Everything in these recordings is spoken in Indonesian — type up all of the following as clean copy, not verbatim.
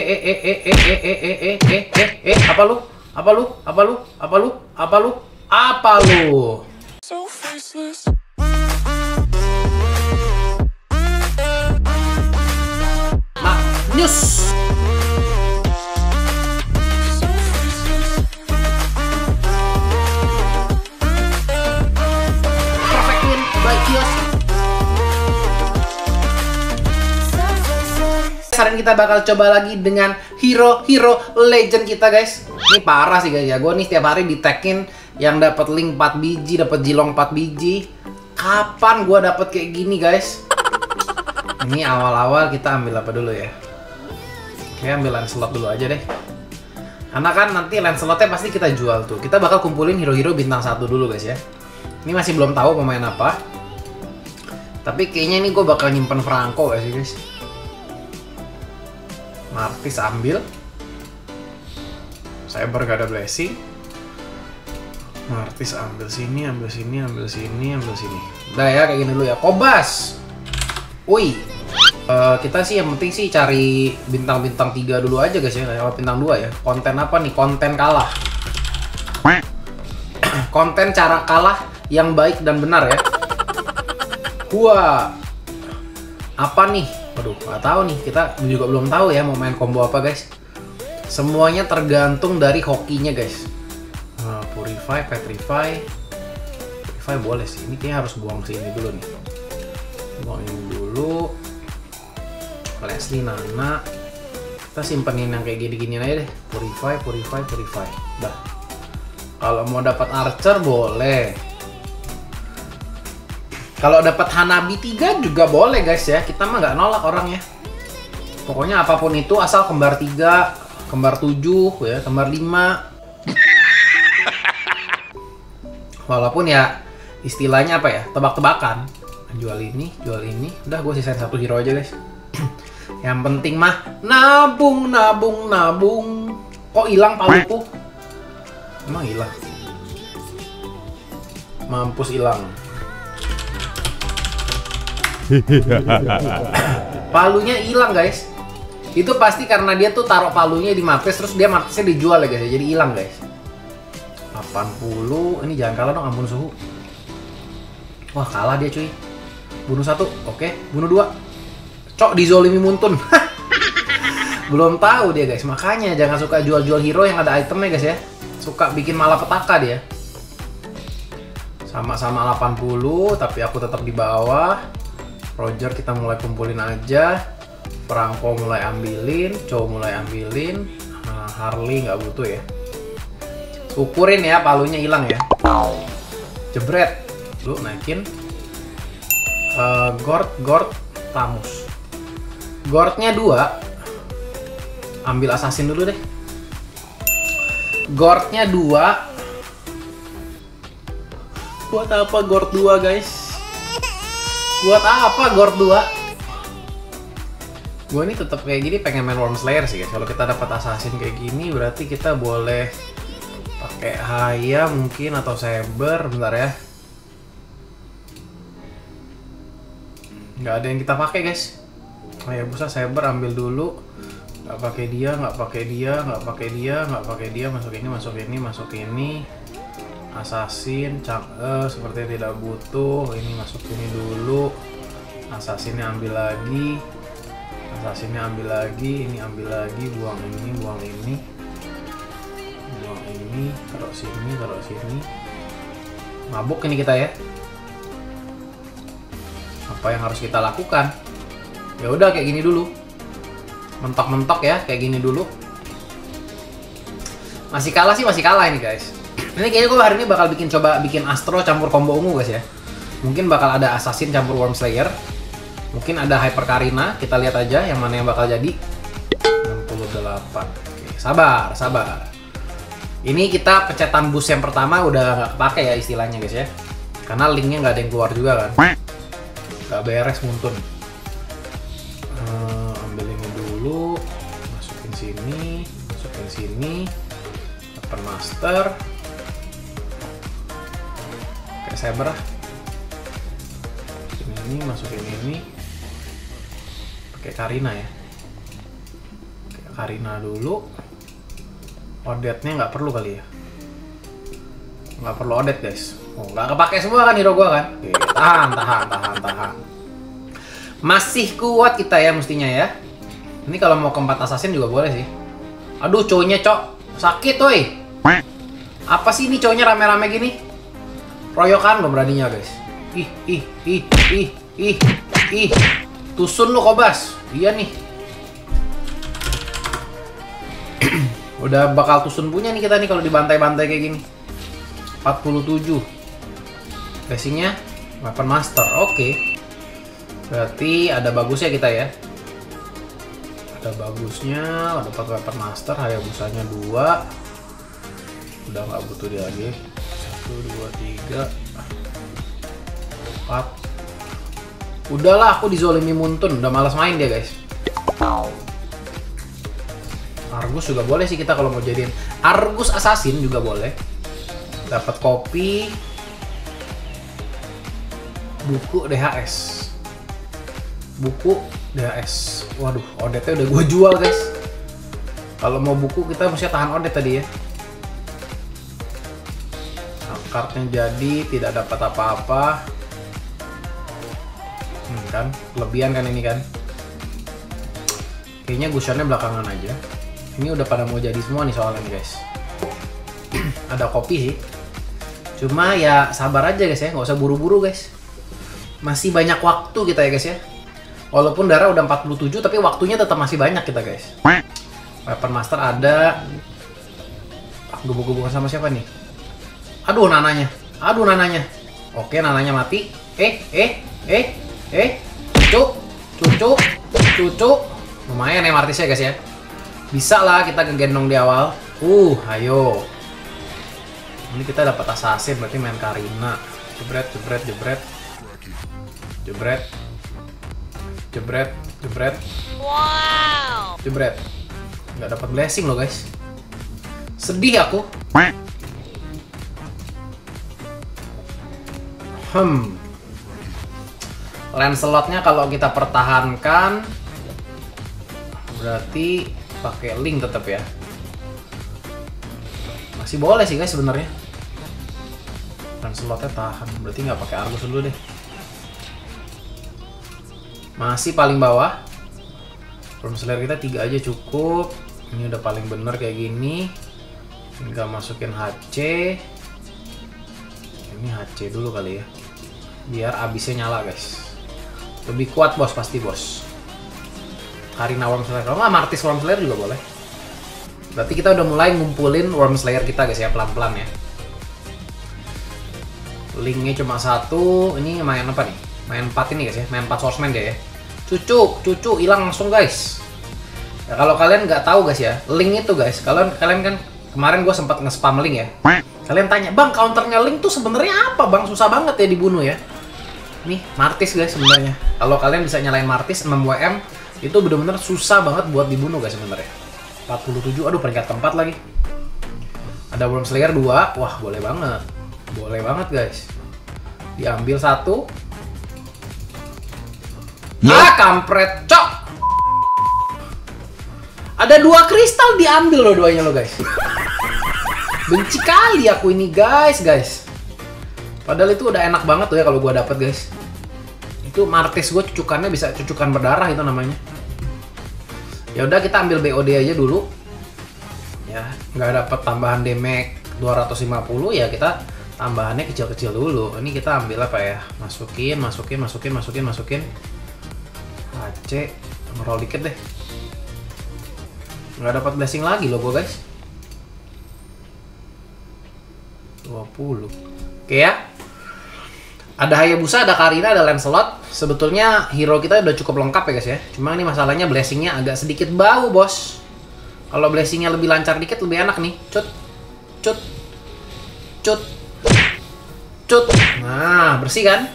Apa lu? Apa lu? Apa lu? Apa lu? Apa lu? Apa lu? So faceless. News. Perfect win by Kios. Sekarang kita bakal coba lagi dengan hero legend kita, guys. Ini parah sih guys ya. Gue nih setiap hari di-tagin yang dapat link 4 biji, dapat jilong 4 biji. Kapan gue dapat kayak gini, guys? Ini awal-awal kita ambil apa dulu ya? Oke, ambil Lancelot dulu aja deh. Karena kan nanti Lancelotnya pasti kita jual tuh. Kita bakal kumpulin hero-hero bintang 1 dulu guys ya. Ini masih belum tahu pemain apa. Tapi kayaknya ini gue bakal nyimpen Franco gak sih guys? Martis ambil. Saber gak ada blessing. Martis ambil sini, ambil sini, ambil sini, ambil sini. Udah ya, kayak gini dulu ya. Kobas! Woi! Kita sih yang penting sih cari bintang-bintang 3 dulu aja guys ya. Kalau bintang 2 ya. Konten apa nih? Konten kalah. Konten cara kalah yang baik dan benar ya. Wah. Apa nih? Waduh, nggak tahu nih. Kita juga belum tahu ya mau main combo apa guys. Semuanya tergantung dari hokinya guys. Purify, Petrify. Purify boleh sih. Ini kayaknya harus buang sini dulu nih. Buang ini dulu. Leslie, Nana. Kita simpenin yang kayak gini-gini aja deh. Purify, Purify, Purify. Dah. Kalau mau dapat Archer boleh. Kalau dapat Hanabi 3 juga boleh guys ya. Kita mah nggak nolak orangnya. Pokoknya apapun itu asal kembar 3, kembar 7 ya, kembar 5. Walaupun ya istilahnya apa ya? Tebak-tebakan. Jual ini. Udah gue sisain 1 hero aja guys. Yang penting mah nabung. Kok hilang paluku? Emang hilang? Mampus hilang. Palunya hilang guys. Itu pasti karena dia tuh taruh palunya di markis terus dia markisnya dijual ya guys. Jadi hilang guys. 80. Ini jangan kalah dong, ampun suhu. Wah kalah dia cuy. Bunuh 1. Oke, bunuh 2. Cok dizolimi Muntun. Belum tahu dia guys. Makanya jangan suka jual-jual hero yang ada itemnya guys ya. Suka bikin malapetaka dia. Sama-sama 80 tapi aku tetap di bawah. Roger kita mulai kumpulin aja. Franco mulai ambilin, Chow mulai ambilin. Harley nggak butuh ya. Ukurin ya palunya hilang ya. Jebret. Lu naikin. Gord Tamus. Gordnya 2. Ambil assassin dulu deh. Gordnya 2. Buat apa Gord 2 guys? Buat apa Gord 2? Gue ini tetap kayak gini pengen main Worm Slayer sih guys. Kalau kita dapat assassin kayak gini berarti kita boleh pakai Haya mungkin atau Saber. Bentar ya. Nggak ada yang kita pakai guys. Haya busa Saber ambil dulu. Nggak pakai dia. Masuk ini. Assassin, sepertinya tidak butuh. Ini masuk ini dulu. Assassinnya ambil lagi. Ini ambil lagi. Buang ini. Taruh sini. Mabuk ini kita ya. Apa yang harus kita lakukan? Ya udah kayak gini dulu. Mentok-mentok ya, kayak gini dulu. Masih kalah ini guys. Ini kayaknya gue hari ini bakal coba bikin Astro campur combo ungu guys ya. Mungkin bakal ada Assassin campur Worm Slayer. Mungkin ada Hyper Karina, kita lihat aja yang mana yang bakal jadi. 68. Oke, sabar. Ini kita pencetan boost yang pertama udah nggak kepake ya istilahnya guys ya. Karena linknya nggak ada yang keluar juga kan. Nggak beres Muntun. Ambil ini dulu. Masukin sini. Open Master. Kayak Saber lah. Masukin ini. Pakai Karina ya. Oke, Karina dulu. Odette-nya nggak perlu kali ya. Nggak perlu Odette guys. Oh, nggak kepake semua kan hero gua kan. Oke, tahan. Masih kuat kita ya mestinya ya. Ini kalau mau keempat assassin juga boleh sih. Aduh, cowoknya cok. Sakit woi. Apa sih ini cowoknya rame-rame gini? Royokan lo beraninya guys. Ih. Tusun lu Kobas. Iya nih. Udah bakal tusun punya nih kita nih kalau dibantai-bantai kayak gini. 47. Blessingnya Weapon Master. Oke. Berarti ada bagusnya kita ya. Ada bagusnya, dapat Weapon Master, Hayabusanya 2. Udah nggak butuh dia lagi. 1, 2, 3, 4. Udahlah, aku dizolimi Muntun, udah malas main dia guys. Argus juga boleh sih kita kalau mau jadiin Argus Assassin juga boleh. Dapat kopi, buku DHS. Buku DHS. Waduh, Odette udah gue jual guys. Kalau mau buku kita mesti tahan Odette tadi ya. Nah, kartnya jadi tidak dapat apa-apa. Kan, kelebihan kan ini kan. Kayaknya Gusionnya belakangan aja. Ini udah pada mau jadi semua nih soalnya guys. Ada kopi sih. Cuma ya sabar aja guys ya, nggak usah buru-buru guys. Masih banyak waktu kita ya guys ya. Walaupun darah udah 47 tapi waktunya tetap masih banyak kita guys. Weapon Master ada. Gubuk-gubukan sama siapa nih? Aduh nananya. Oke, nananya mati. Cucu. Lumayan ya martisnya guys ya. Bisa lah kita kegendong di awal. Ayo. Ini kita dapat assassin, berarti main Karina. Jebret. Wow. Jebret. Nggak dapat blessing loh guys. Sedih aku. Lancelotnya kalau kita pertahankan berarti pakai link tetap ya. Masih boleh sih guys sebenarnya. Lancelotnya tahan, berarti nggak pakai Argus dulu deh. Masih paling bawah. Worm Slayer kita 3 aja cukup. Ini udah paling bener kayak gini. Tinggal masukin HC. Ini HC dulu kali ya. Biar abisnya nyala guys. Lebih kuat bos, pasti bos. Karina Worm Slayer. Kalau nggak Martis Worm Slayer juga boleh. Berarti kita udah mulai ngumpulin Worm Slayer kita guys ya, pelan-pelan ya. Linknya cuma 1. Ini main apa nih? Main 4 ini guys ya, main 4 swordsman dia ya. Cucu hilang langsung guys. Ya, kalau kalian nggak tahu guys ya, link itu guys, kalian kan kemarin gue sempat nge-spam link ya. Kalian tanya, bang counternya link tuh sebenarnya apa bang? Susah banget ya dibunuh ya. Nih Martis guys sebenarnya. Kalau kalian bisa nyalain Martis 6 WM itu bener-bener susah banget buat dibunuh guys sebenarnya. 47, aduh peringkat keempat lagi. Ada Worm Slayer 2, wah boleh banget. Boleh banget guys. Diambil 1. Kampret, cok. Ada 2 kristal diambil loh duanya lo guys. Benci kali aku ini guys. Padahal itu udah enak banget tuh ya kalau gua dapet guys. Itu Martis gue cucukannya bisa cucukan berdarah itu namanya. Ya udah kita ambil BOD aja dulu. Ya, nggak dapet tambahan damage 250 ya kita tambahannya kecil-kecil dulu. Ini kita ambil apa ya? Masukin. HC, ngerol dikit deh. Nggak dapat blessing lagi loh gue guys. 20. Oke ya. Ada Hayabusa, ada Karina, ada Lancelot. Sebetulnya hero kita udah cukup lengkap ya guys ya. Cuma ini masalahnya blessingnya agak sedikit bau bos. Kalau blessingnya lebih lancar dikit lebih enak nih. Cut. Nah bersih kan?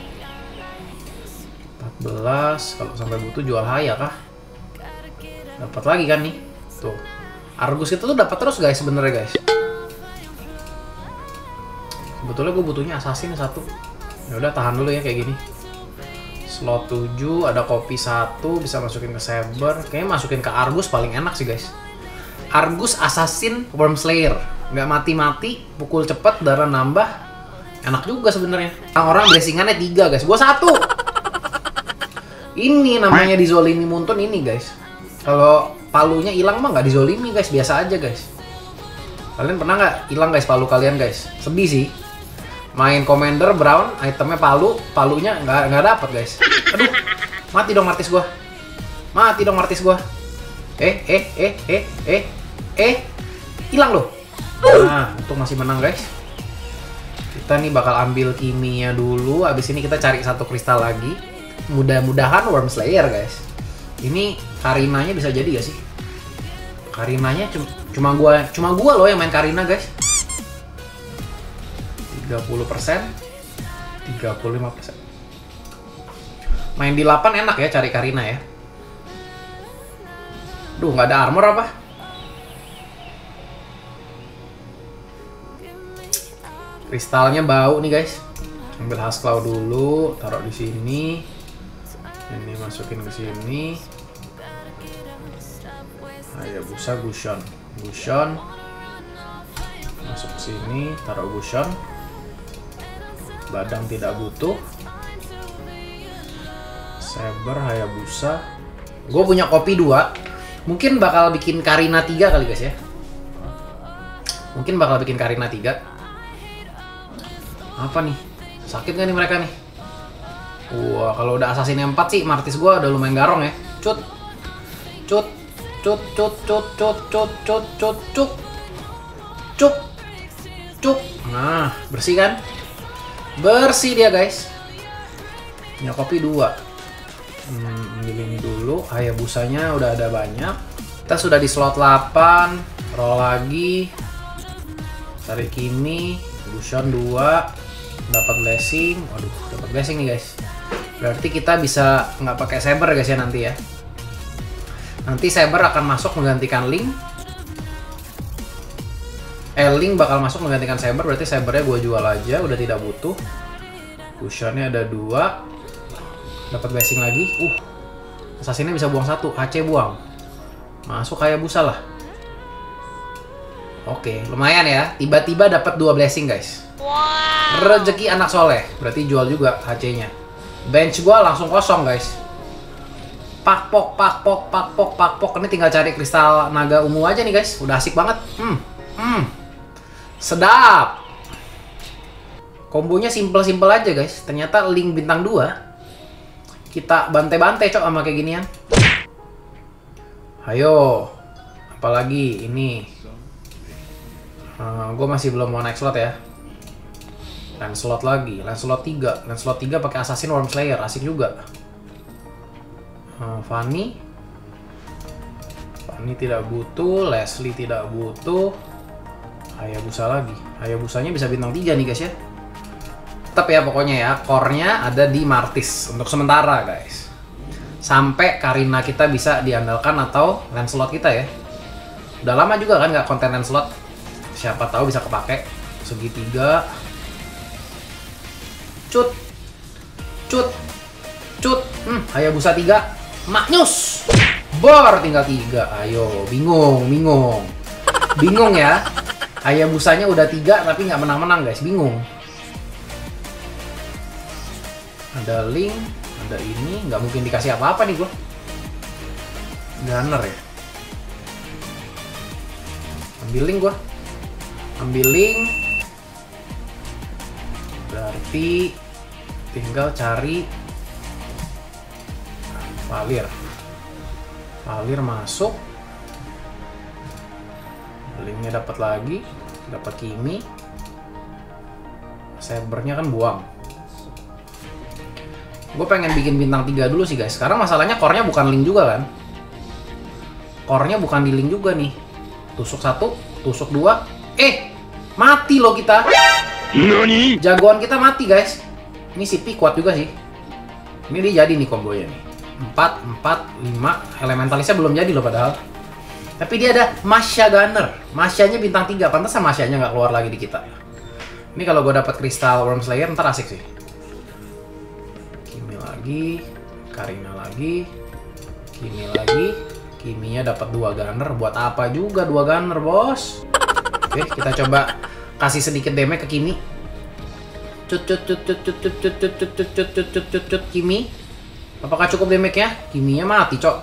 14. Kalau sampai butuh jual Haya kah? Dapat lagi kan nih. Tuh. Argus itu tuh dapat terus guys sebenarnya guys. Sebetulnya gue butuhnya assassin 1. Ya udah tahan dulu ya kayak gini. Slot 7, ada kopi 1, bisa masukin ke Saber. Kayaknya masukin ke Argus paling enak sih guys. Argus Assassin Wormslayer. Nggak mati-mati, pukul cepet, darah nambah. Enak juga sebenarnya. Orang blessingannya 3 guys, gua 1. Ini namanya dizolimi Muntun ini guys. Kalau palunya hilang mah nggak dizolimi guys, biasa aja guys. Kalian pernah nggak hilang guys palu kalian guys? Sedih sih. Main Commander Brown, itemnya palunya nggak dapet guys. Aduh, mati dong Martis gua. Mati dong Martis gua. Hilang loh. Nah, untung masih menang guys. Kita nih bakal ambil kimia dulu. Abis ini kita cari 1 kristal lagi. Mudah-mudahan Wormslayer guys. Ini Karinanya bisa jadi gak sih? Karinanya cuma gua loh yang main Karina guys. 30%, 35%. Main di 8 enak ya cari Karina ya. Duh, nggak ada armor apa? Kristalnya bau nih guys. Ambil Hasclaw dulu, taruh di sini. Ini masukin ke sini. Hayabusa Gushon. Gushon. Masuk ke sini, taruh Gushon. Badang tidak butuh. Saber, Hayabusa. Gue punya kopi 2. Mungkin bakal bikin Karina 3 kali guys ya. Mungkin bakal bikin Karina 3. Apa nih? Sakit gak nih mereka nih? Wah, kalau udah Assassin 4 sih Martis gue udah lumayan garong ya. Cut. Cut. Cut, cut, cut, cut, cut, cut, cut, cuk. Cuk. Cuk. Nah, bersih kan? Bersih dia guys. Punya kopi 2. Ambil ini dulu. Hayabusanya udah ada banyak. Kita sudah di slot 8. Roll lagi. Cari Kimi. Gushon 2. Dapat blessing. Waduh, dapat blessing nih guys. Berarti kita bisa nggak pakai Saber guys ya nanti ya. Nanti Saber akan masuk menggantikan Link. Link bakal masuk menggantikan Saber, berarti Sabernya gue jual aja, udah tidak butuh. Gushonnya ada 2. Dapat blessing lagi. Assassinnya bisa buang 1, HC buang. Masuk Hayabusa lah. Oke, lumayan ya. Tiba-tiba dapat 2 blessing guys. Rezeki anak soleh. Berarti jual juga HC-nya. Bench gua langsung kosong guys. Pakpok, pakpok, pakpok, pakpok. Ini tinggal cari kristal naga ungu aja nih guys. Udah asik banget. Sedap. Kombonya simple-simple aja guys. Ternyata Link bintang 2. Kita bantai-bantai cok sama kayak ginian. Ayo. Apalagi ini. Gue masih belum mau naik slot ya. Lancelot lagi. Lancelot 3. Lancelot 3 pakai Assassin Wormslayer. Asik juga. Fanny. Fanny tidak butuh. Leslie tidak butuh. Hayabusa lagi. Hayabusanya bisa bintang 3 nih guys ya. Tetap ya pokoknya ya. Core-nya ada di Martis. Untuk sementara guys. Sampai Karina kita bisa diandalkan atau Lancelot kita ya. Udah lama juga kan nggak konten Lancelot. Siapa tahu bisa kepake. Segitiga. Cut. Cut. Cut. Hayabusa 3. Maknyus. Bor tinggal 3. Ayo. Bingung. Bingung. Bingung ya. Hayabusanya udah 3 tapi nggak menang-menang guys. Bingung. Ada Link. Ada ini. Nggak mungkin dikasih apa-apa nih gua. Gunner ya. Ambil Link gua. Ambil Link. Berarti tinggal cari Valir. Valir masuk. Linknya dapat lagi. Dapat Kimi. Sabernya kan buang. Gue pengen bikin bintang 3 dulu sih guys. Sekarang masalahnya core-nya bukan Link juga kan. Core-nya bukan di Link juga nih. Tusuk 1, tusuk 2. Mati loh kita. Nani? Jagoan kita mati guys. Ini si Pi kuat juga sih. Ini dia jadi nih kombonya nih. 4, 4, 5. Elementalisnya belum jadi loh padahal. Tapi dia ada Masya Gunner. Masyanya bintang 3. Pantesan Masyanya nggak keluar lagi di kita. Ini kalau gue dapat kristal Wormslayer ntar asik sih. Kimi lagi. lagi, Karina lagi, Kimi lagi. Kiminya dapat 2 gunner. Buat apa juga 2 gunner, bos? Oke, kita coba kasih sedikit damage ke Kimi. Kimi. Apakah cukup damage-nya? Kiminya mati, cok.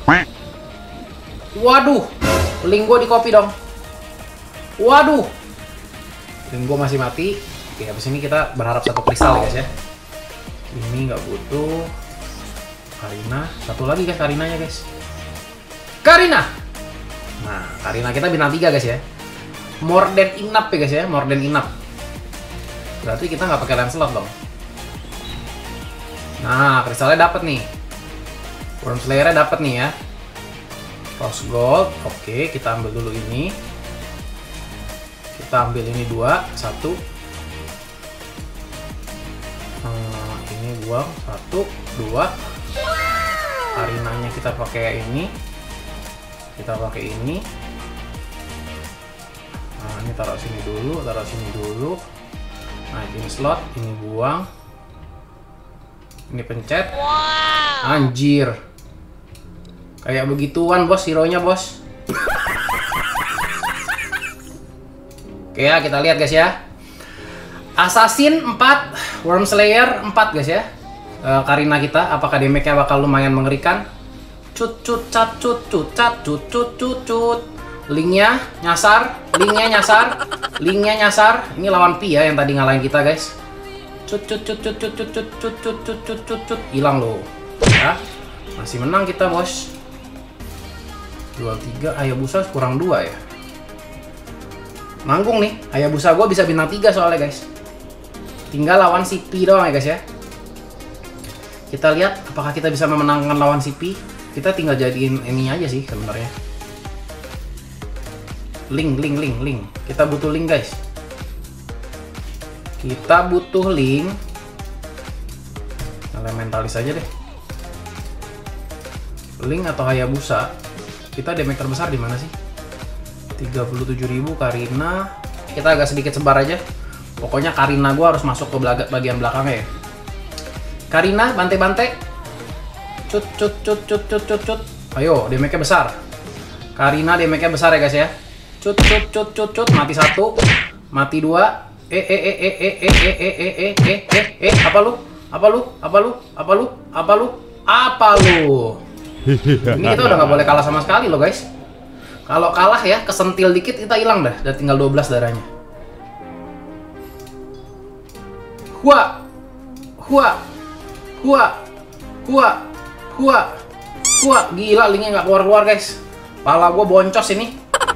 Waduh, link gua di copy dong. Waduh, link gua masih mati. Oke, habis ini kita berharap 1 kristal ya guys ya. Ini nggak butuh. Karina, 1 lagi guys, Karinanya guys. Karina. Nah, Karina kita bintang 3 guys ya. More than enough ya guys ya, more than enough. Berarti kita nggak pakai Lancelot dong. Nah, kristalnya dapat nih. Worm Slayer-nya dapat nih ya. Rose Gold. Oke, kita ambil dulu ini. Kita ambil ini 2, 1. Ini buang 1, 2. Karinanya kita pakai ini. Kita pakai ini. Nah, ini taruh sini dulu, taruh sini dulu. Nah, ini slot, ini buang. Ini pencet. Anjir. Kayak begituan, bos, hero-nya, bos. Oke ya, kita lihat guys ya. Assassin 4, Worm Slayer 4 guys ya. Karina kita, apakah damage-nya bakal lumayan mengerikan? Cut cut cat cut cut cat cut cut cut cut. Linknya nyasar, linknya nyasar, linknya nyasar. Ini lawan Pi ya yang tadi ngalahin kita guys. Cut cut cut cut cut cut cut cut cut cut cut cut cut. Hilang loh. Ya, masih menang kita bos. Jual 3, Hayabusa kurang 2 ya. Nanggung nih, Hayabusa gue bisa bintang 3 soalnya guys. Tinggal lawan si Pi doang ya guys ya. Kita lihat apakah kita bisa memenangkan lawan si Pi. Kita tinggal jadiin ini aja sih sebenarnya. Link. Kita butuh link guys. Kita butuh link. Elementalis aja deh. Link atau Hayabusa. Kita damage terbesar di mana sih? 37.000 Karina. Kita agak sedikit sebar aja. Pokoknya Karina gua harus masuk ke bagian belakangnya ya. Karina, bantai-bantai. Cut. Ayo, damage-nya besar. Karina damage-nya besar ya guys ya. Cut. Mati 1, mati 2. Apa lu? Ini kita udah nggak boleh kalah sama sekali loh guys. Kalau kalah ya, kesentil dikit kita hilang dah. Udah tinggal 12 darahnya. Gila, linknya nggak keluar guys. Pala gue boncos ini.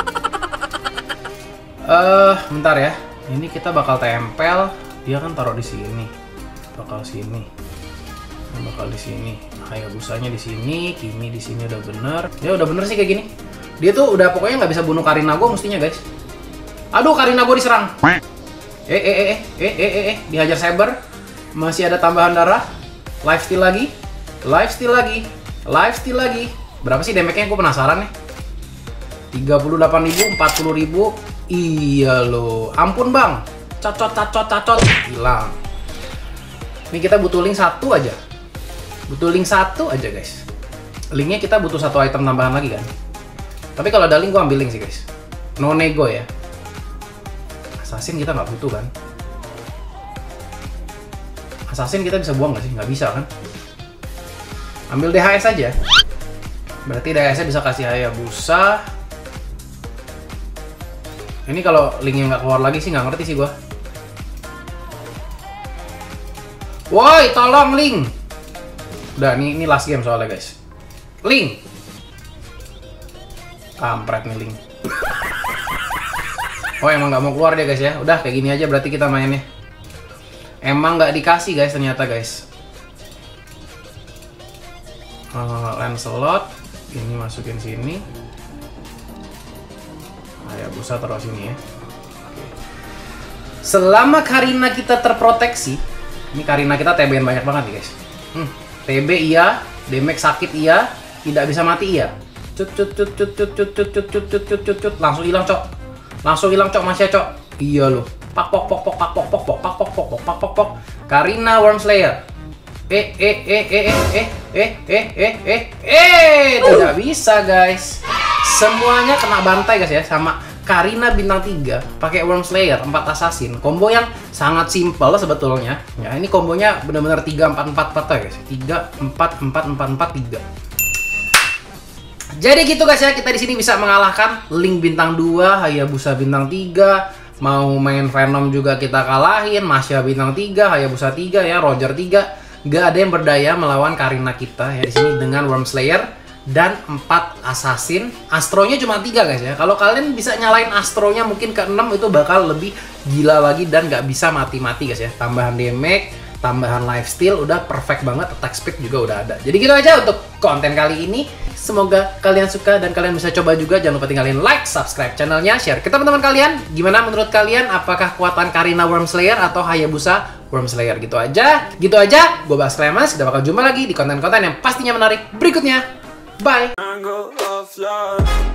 Bentar ya. Ini kita bakal tempel. Dia kan taruh di sini. Bakal sini. Bakal di sini. Hayabusanya di sini. Kimi di sini udah bener. Ya udah bener sih kayak gini. Dia tuh udah pokoknya nggak bisa bunuh Karina gue mestinya guys. Aduh, Karina gue diserang. Dihajar Saber. Masih ada tambahan darah. Lifesteal lagi. Berapa sih damage-nya? Gue penasaran nih. 38.000, 40.000. Iya loh. Ampun bang. Cacot. Hilang. Ini kita butuh link 1 aja. Guys. Linknya kita butuh 1 item tambahan lagi kan. Tapi kalau ada link gue ambil link sih guys. No nego ya. Assassin kita nggak butuh kan. Assassin kita bisa buang nggak sih? Nggak bisa kan. Ambil DHS aja. Berarti DHS-nya bisa kasih Hayabusa. Ini kalau linknya nggak keluar lagi sih nggak ngerti sih gua. Woi, tolong link. Udah, ini last game soalnya guys. Link. Kampret nih link. Oh, emang nggak mau keluar dia guys ya. Udah kayak gini aja berarti kita mainnya. Emang nggak dikasih guys ternyata guys. Lancelot. Ini masukin sini. Hayabusa taruh sini ya. Oke. Selama Karina kita terproteksi, ini Karina kita TB-an banyak banget nih guys. TB iya, damage sakit iya, tidak bisa mati iya. Langsung hilang cok. Masih ya cok. Iya loh. Pak pok. Karina Worm Slayer. Tidak bisa guys. Semuanya kena bantai guys ya sama Karina bintang 3 pakai Worm Slayer 4 assassin. Combo yang sangat simpel sebetulnya. Ya, ini kombonya benar-benar 3-4-4-4 ya guys. 3-4-4-4-4-3. Jadi gitu guys ya, kita di sini bisa mengalahkan Link bintang 2, Hayabusa bintang 3. Mau main Venom juga kita kalahin, Masya bintang 3, Hayabusa 3 ya, Roger 3. Gak ada yang berdaya melawan Karina kita ya di sini dengan Worm Slayer dan 4 assassin. Astronya cuma 3 guys ya. Kalau kalian bisa nyalain astronya mungkin ke 6 itu bakal lebih gila lagi dan nggak bisa mati-mati guys ya. Tambahan damage, tambahan lifesteal udah perfect banget, attack speed juga udah ada. Jadi gitu aja untuk konten kali ini. Semoga kalian suka dan kalian bisa coba juga. Jangan lupa tinggalin like, subscribe channelnya, share ke teman-teman kalian. Gimana menurut kalian? Apakah kuatan Karina Worm Slayer atau Hayabusa Worm Slayer? Gitu aja. Gue Bas Klemas. Kita bakal jumpa lagi di konten-konten yang pastinya menarik berikutnya. Bye.